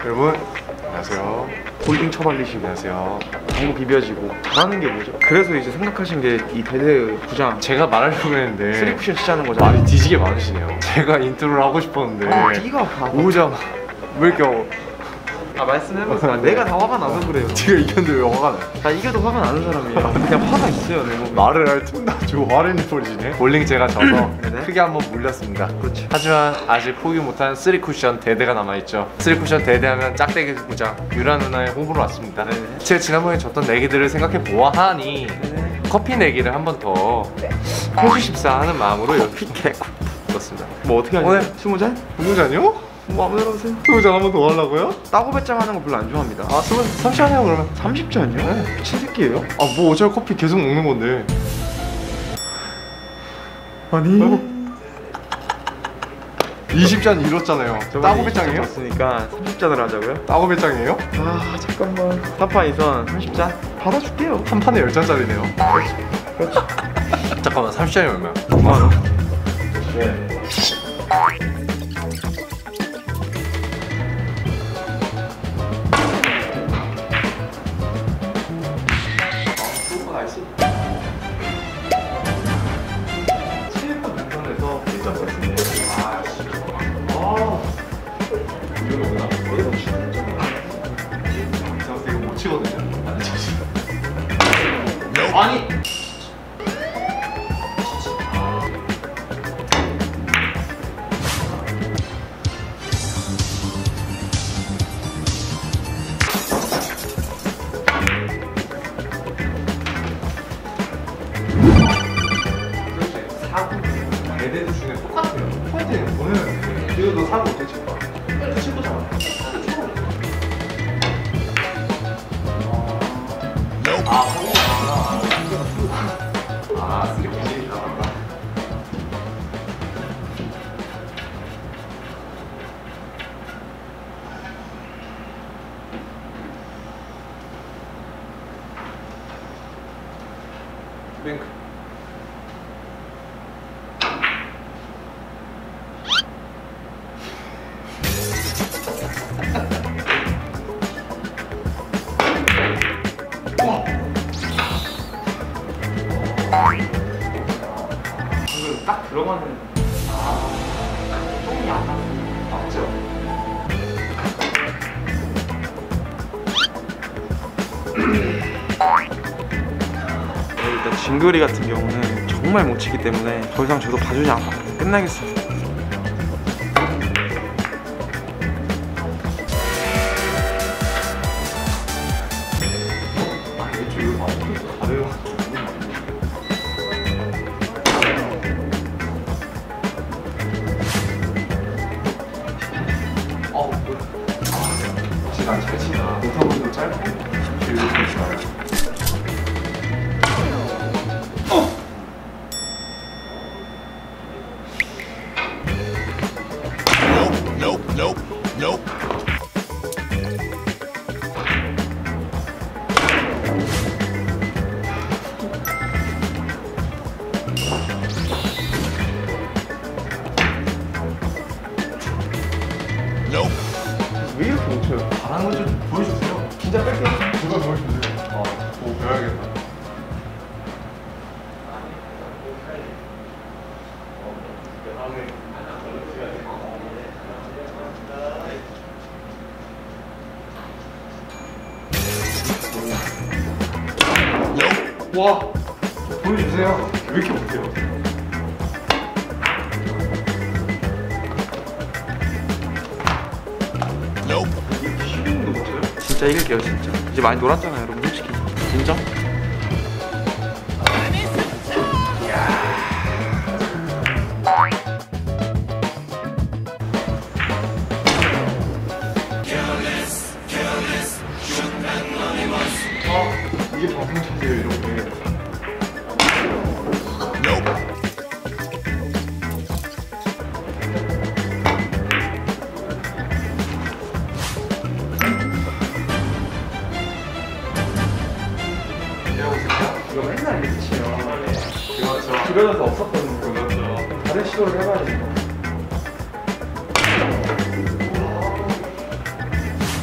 여러분 안녕하세요. 홀딩 처발리시고 안녕하세요. 방구 비벼지고 잘하는 게 뭐죠? 그래서 이제 생각하신 게 이 대대 부장 제가 말하려고 했는데 3쿠션 치자는 거잖아요. 말이 뒤지게 많으시네요. 제가 인트로를 하고 싶었는데 네가 바보. 오자마 왜 이렇게 말씀해보세요. 내가 다 화가 나서 그래요. 제가 이겼는데 왜 화가 나요? 나 이겨도 화가 나는 사람이에요. 그냥 화가 있어요 내 몸에. 말을 할 틈 나죠. 화를 내버리시네. 볼링 제가 져서 네네. 크게 한번 물렸습니다. 그렇죠. 하지만 아직 포기 못한 3쿠션 대대가 남아있죠. 3쿠션 대대하면 짝대기 부장 유라 누나의 호불호 왔습니다. 네네. 제가 지난번에 졌던 내기들을 생각해 보아하니 네네. 커피 내기를 한 번 더 해주십사 하는 마음으로 여기 떴습니다. 뭐 어떻게 오늘 하냐? 20잔? 20잔이요? 뭐 아무데나 하세요. 20잔 한 번 더 하려고요? 따고 배짱 하는 거 별로 안 좋아합니다. 아 30잔 해요 그러면. 30잔이요? 네. 미친 새끼예요? 아 뭐 어차피 커피 계속 먹는 건데. 아니 20잔 잃었잖아요. 따고 배짱이에요? 졌으니까 30잔을 하자고요? 따고 배짱이에요? 아 잠깐만 3판 2선 30잔? 받아줄게요. 한 판에 10잔짜리네요. 그렇지. 잠깐만 30잔이 얼마야? 5만원. 네. 아니 사고 대대도 중에 똑같아요. 포인트는 보내면 이거 너 사고 어떻게 칠 거야? 칠 거잖아. 아, 아, 쓰리 분위기 나간다. 뱅크. 방금 딱 들어가는 똥이 안 나서 맞죠? 일단 진거리 같은 경우는 정말 못 치기 때문에 더 이상 저도 봐주지 않고 끝나겠습니다. 혹시 난 잘 치나? 못하고도 짧고 길고 좋아요. 왜 이렇게 못 쳐요? 잘하는 거 좀 보여주세요. 진짜 뺄게요. 그걸 보여주세요. 오 배워야겠다. 와 보여주세요. 왜 이렇게 못해요? 쉬운도 못 쳐요? 진짜 이길게요 진짜. 이제 많이 놀았잖아요 여러분 솔직히. 인정? 이게 방송 차지예요 이런 게. 이거 맨날 이렇게 치면 그렇죠. 주변에서 없었거든요. 그렇죠. 다른 시도를 해봐야 됩니다.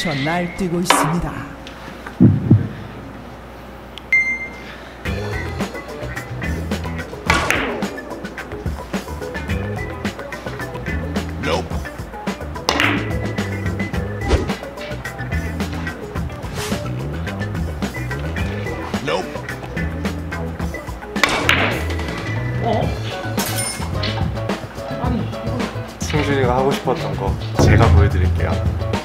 미쳐 날뛰고 있습니다. 승준이가 하고 싶었던 거 제가 보여드릴게요.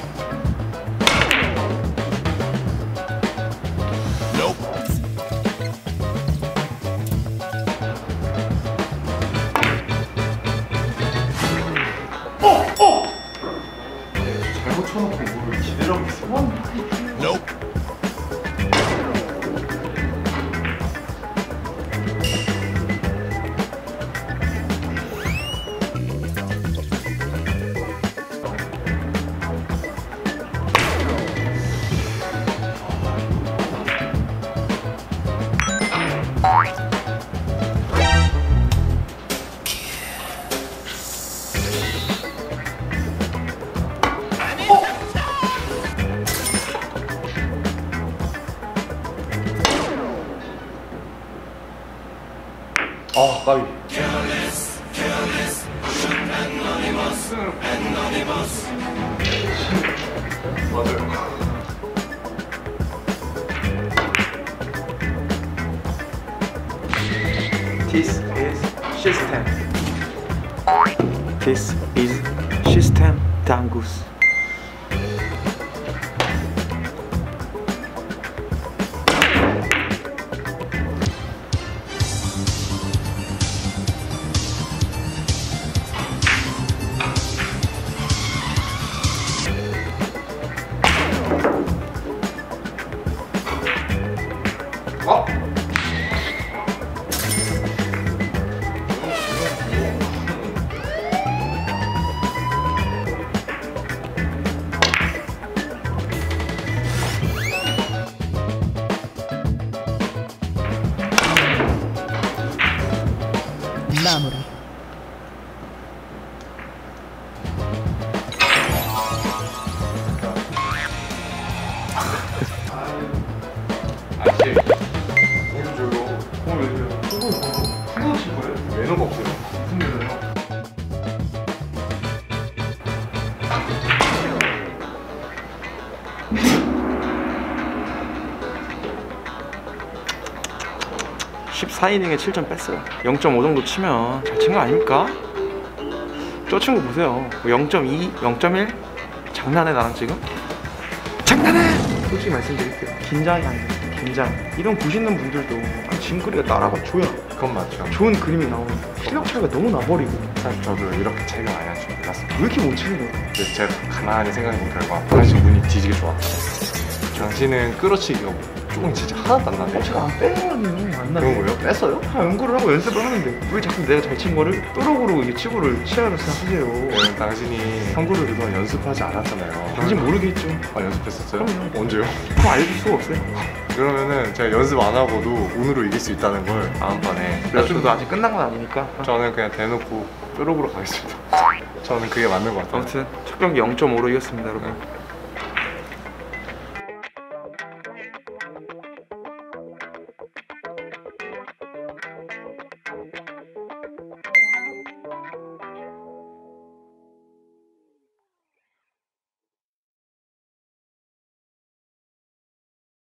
잘못 쳐놓고 이거를 제대로 하고 있어. 까비. 맞아요. This is system. This is system Dangus. 마무리. 아저씨 오늘 줘요. 오늘 왜 그래요? 후보 칠 거예요? 매너가 없어요. 무슨 매너요? (14 이닝에 7점) 뺐어요. 0.5 정도 치면 잘 친 거 아닙니까? 저 친구 보세요. 0.2, 0.1? 장난해 나랑 지금? 장난해! 솔직히 말씀드릴게요. 긴장이 안 돼. 긴장. 이런 보시는 분들도 짐그리가 따라가 줘야 그건 맞죠. 좋은 그림이 나오는데 실력 차이가 너무 나버리고 사실 저도 이렇게 차이가 많이 날 줄 몰랐어요. 왜 이렇게 못 치는 거야? 근데 제가 가만히 생각해본 결과 당신 운이 뒤지게 좋았어요. 당신은 끌어치기가 조금 진짜 하나도 안 나네. 제가 안 빼는 안 나네. 그런 거예요? 뺐어요? 다 연구를 하고 연습을 하는데 왜 자꾸 내가 잘 친 거를 또록으로 이게 치고를 치라고 생각하세요? 왜냐면 당신이 한국을 그동안 연습하지 않았잖아요. 당신 모르겠죠. 아 연습했었어요? 그럼요. 언제요? 그거 알려줄 수가 없어요. 그러면은 제가 연습 안 하고도 운으로 이길 수 있다는 걸 다음번에 그래서 저도 아직 끝난 건 아니니까. 저는 그냥 대놓고 뾰록으로 가겠습니다. 저는 그게 맞는 것 같아요. 아무튼 첫 경기 0.5로 이겼습니다, 여러분.